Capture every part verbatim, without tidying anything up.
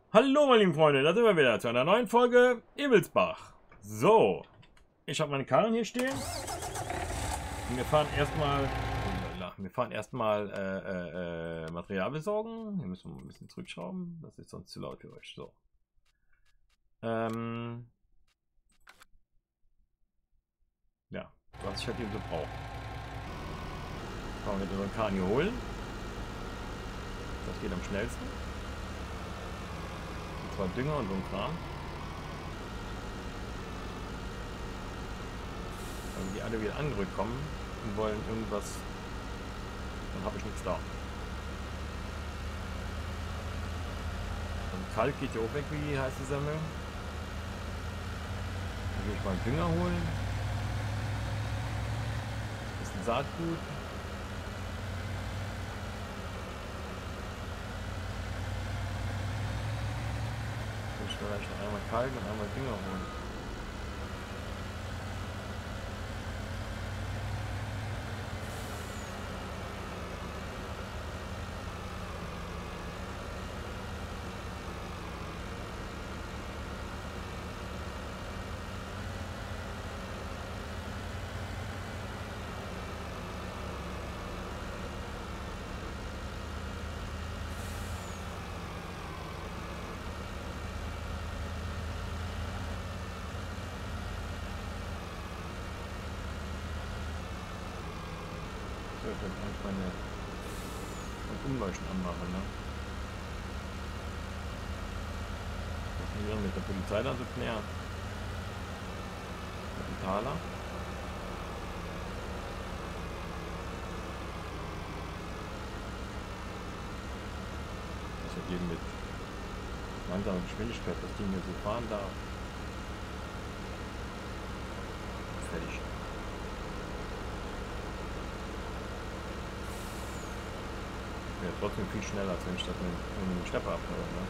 Hallo meine lieben Freunde, da sind wir wieder zu einer neuen Folge Ebelsbach. So, ich habe meine Karren hier stehen. Und wir fahren erstmal wir fahren erstmal äh, äh, äh, Material besorgen. Hier müssen wir ein bisschen zurückschrauben, das ist sonst zu laut für euch. So. Ähm ja, was ich halt eben so brauche. Fahren wir unseren Karren hier holen. Das geht am schnellsten. Und zwar Dünger und so ein Kram. Wenn die alle wieder angerückt kommen und wollen irgendwas, dann habe ich nichts da. Und Kalk geht ja auch weg wie die heiße Semmel. Dann gehe ich mal Dünger holen. Das ist ein Saatgut. Ich vielleicht noch einmal Kalk und einmal Dünger holen. Ich sollte eigentlich meine, mein Umleuchten anmachen, ne? Was ist denn mit der Polizei da so klären? Mit dem Taler? Das hat eben mit langsamer Geschwindigkeit das Ding hier so fahren darf. Fertig. Ja, trotzdem viel schneller, als wenn ich das mit einem Schlepper abhöre. Ne?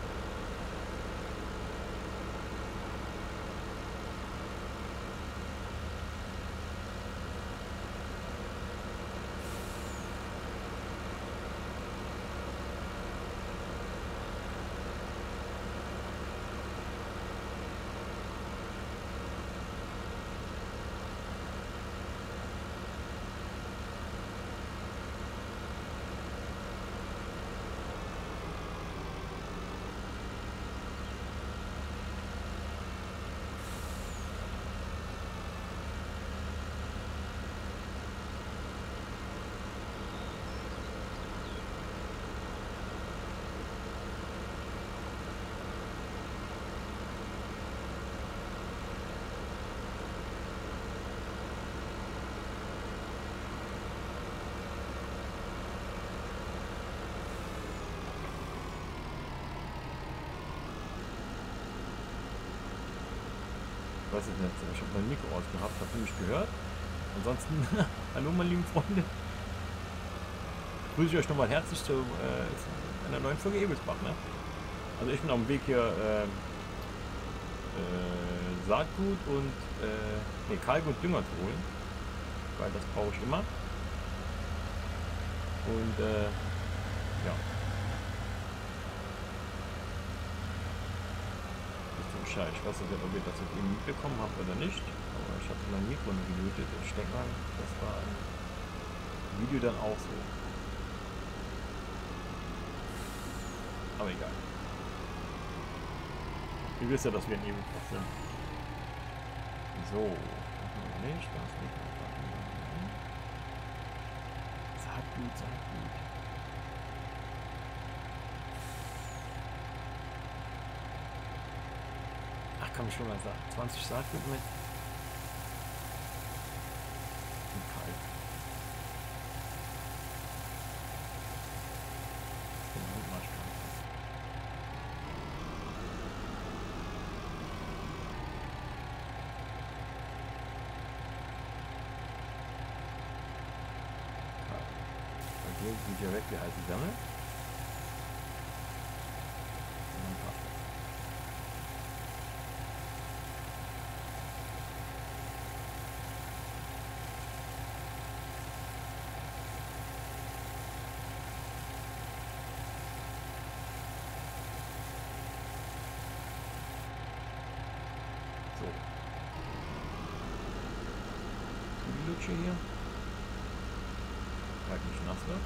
Ich weiß es nicht, ich habe mein Mikro ausgehabt, habt ihr mich gehört? Ansonsten, hallo meine lieben Freunde. Grüße ich euch nochmal herzlich zu äh, einer neuen Folge Ebelsbach. Ne? Also ich bin auf dem Weg hier äh, äh, Saatgut und äh, nee, Kalk und Dünger zu holen, weil das brauche ich immer. Und äh, ja. Ich weiß nicht, ob ihr das jetzt eben mitbekommen habt oder nicht, aber ich habe mein Mikro nur gemutet. Ich denke mal, das war im Video dann auch so. Aber egal. Ihr wisst ja, dass wir in Ebelsbach sind. So, nicht, das nicht. Saatgut, Saatgut. Kann ich schon mal sagen. zwanzig Saatgut mit. Und Kalk. Genau, mach ich Kalk. Kalk. Bei dir sind ja weg wie heiße Semmel. Und dann passt das. Fläche hier. Weil nicht nass wird.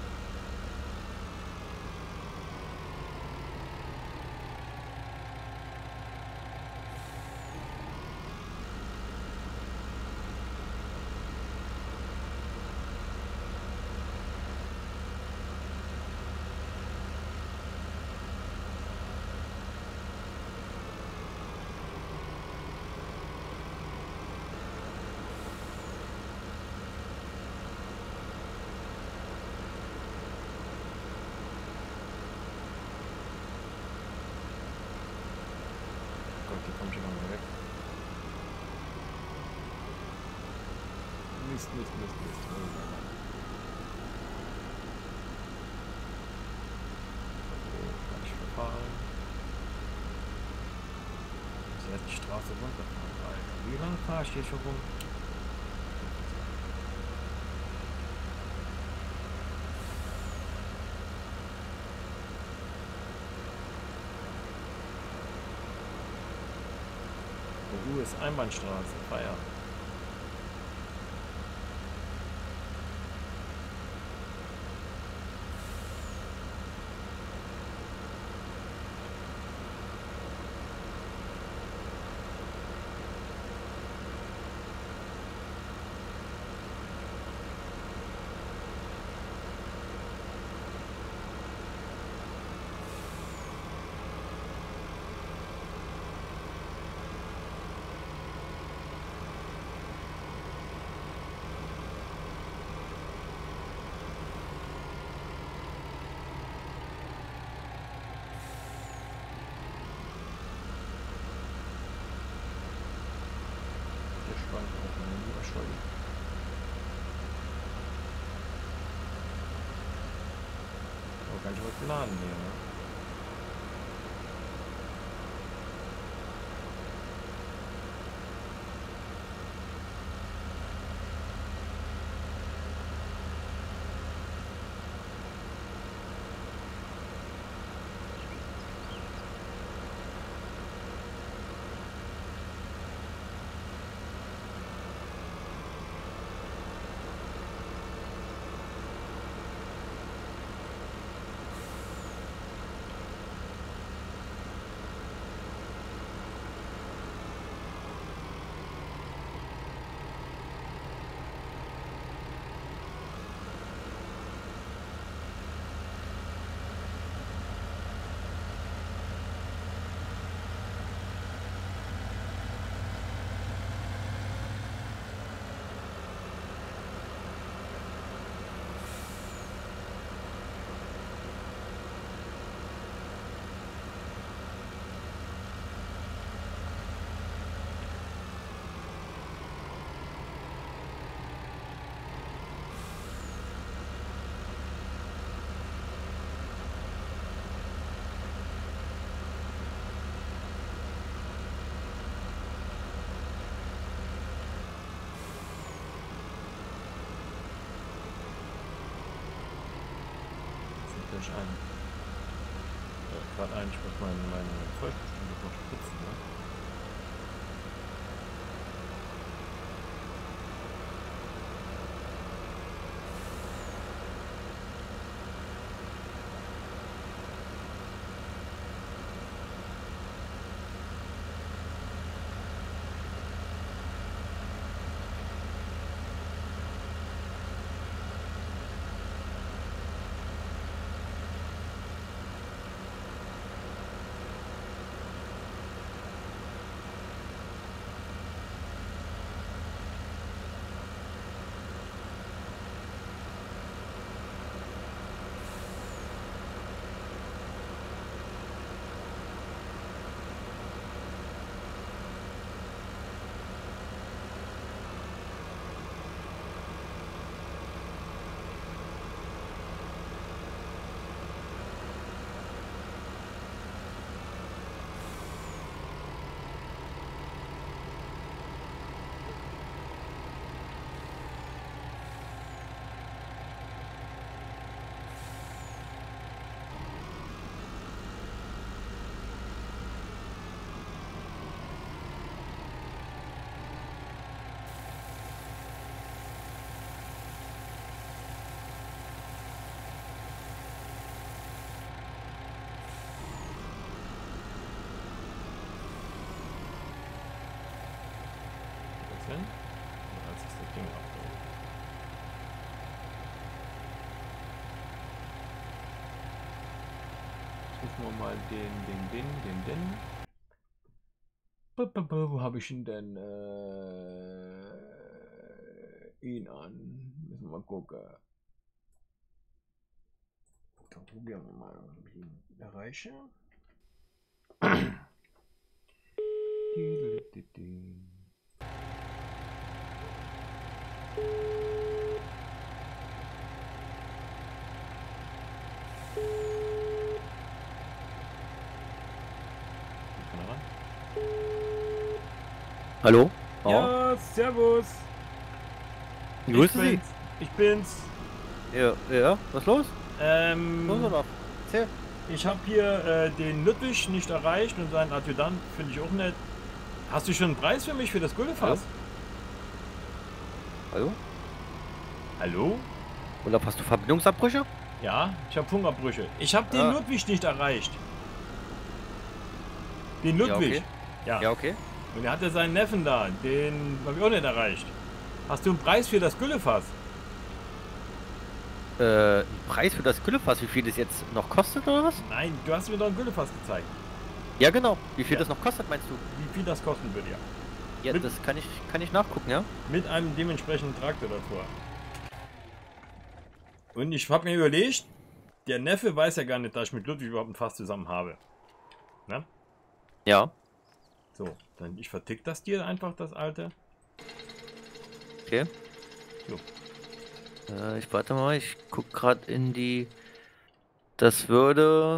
Die kommt schon mal weg. Mist, Mist, Mist, Mist. Okay, kann ich verfahren. Sie hat die Straße runterfahren. Alter, wie lange fahre ich hier schon rum? U S Einbahnstraße, Feier. Oh, ganz schön was geladen hier, ne? Ein. Ja, gerade ein, ich muss meine, meine Vollbestimmung noch spritzen, ne? bin. Und als ich das Ding abhole. Jetzt rufen wir mal den, den, den, den, den. B -b -b Wo habe ich ihn denn? Äh, ihn an. Müssen wir mal gucken. Dann probieren wir mal, ob ich ihn erreiche. Hallo? Ja, servus. Ich grüße Sie. bin's. Ich bin's. Ja, ja, was ist los? Ähm, Los oder? Erzähl. ich habe hier äh, den Ludwig nicht erreicht und seinen Adjutant finde ich auch nett. Hast du schon einen Preis für mich für das Gullefass? Hallo? Hallo? Oder hast du Verbindungsabbrüche? Ja, ich habe Hungerbrüche. Ich habe den Ah. Ludwig nicht erreicht. Den Ludwig. Ja. Ja, okay. Und er hatte seinen Neffen da. Den habe ich auch nicht erreicht. Hast du einen Preis für das Güllefass? Äh, Preis für das Güllefass, wie viel das jetzt noch kostet oder was? Nein, du hast mir doch ein Güllefass gezeigt. Ja, genau. Wie viel Ja. das noch kostet, meinst du? Wie viel das kosten würde, ja. Ja, Mit- das kann ich, kann ich nachgucken, ja? Mit einem dementsprechenden Traktor davor. Und ich habe mir überlegt, der Neffe weiß ja gar nicht, dass ich mit Ludwig überhaupt ein Fass zusammen habe. Ne? Ja. So, dann ich vertick das dir einfach, das alte. Okay. Jo. Äh, ich warte mal, ich guck gerade in die... Das würde...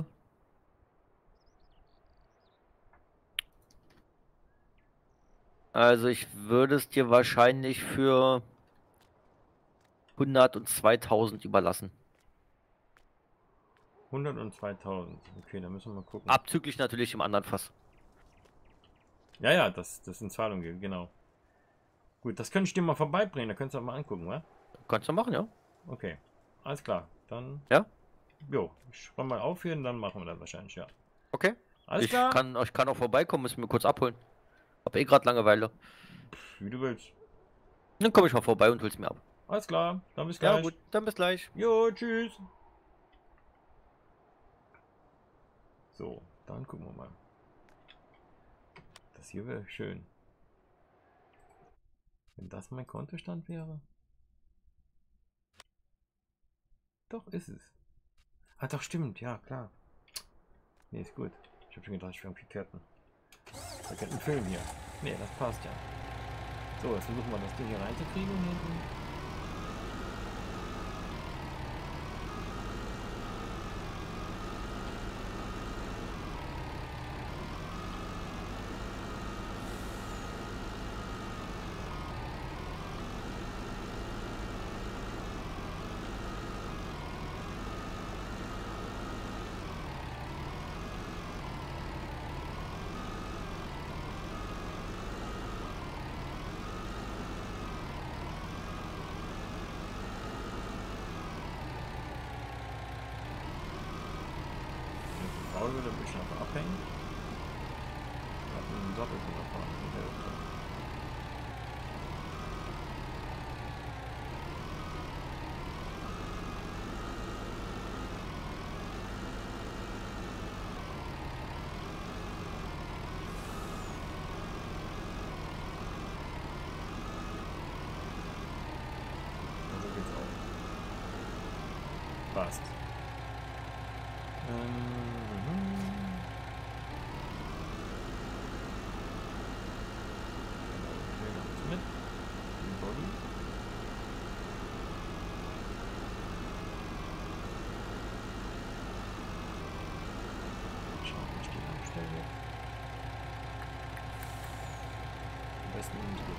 Also ich würde es dir wahrscheinlich für hundert und zweitausend überlassen. hundert und zweitausend. Okay, dann müssen wir mal gucken. Abzüglich natürlich im anderen Fass. Ja, ja, das, das in Zahlung geht, genau. Gut, das könnte ich dir mal vorbeibringen, da könntest du auch mal angucken, wa? Kannst du machen, ja? Okay, alles klar. Dann, Ja? jo, ich schreibe mal auf hier und dann machen wir das wahrscheinlich, ja. Okay. Alles ich klar? kann, ich kann auch vorbeikommen, müssen mir kurz abholen. Hab eh gerade Langeweile. Wie du willst. Dann komme ich mal vorbei und hol's mir ab. Alles klar, dann bis Ja gleich. gut, dann bis gleich. Jo, tschüss. So, dann gucken wir mal. Das hier wäre schön. Wenn das mein Kontostand wäre. Doch, ist es. Ah, doch, stimmt, ja, klar. Nee, ist gut. Ich habe schon gedacht, ich wäre am Kriterten. Da könnte ein Film hier. Nee, das passt ja. So, jetzt versuchen wir das Ding hier reinzukriegen. Hinten. Faul würde ein bisschen einfach abhängen. Ich habe einen Doppel fahren mit der Hälfte. Also geht's auch. Passt. Ähm, mit dem Body. Schauen, wie ich die anstelle. Am besten in die Luft.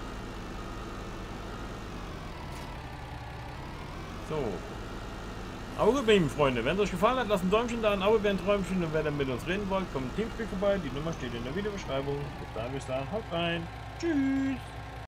So. Aber gut, meine lieben Freunde, wenn es euch gefallen hat, lasst ein Däumchen da, ein Abo wäre ein Träumchen und wenn ihr mit uns reden wollt, kommt ein Teamspeak vorbei. Die Nummer steht in der Videobeschreibung. Bis dahin, bis dann, haut rein. Tschüss.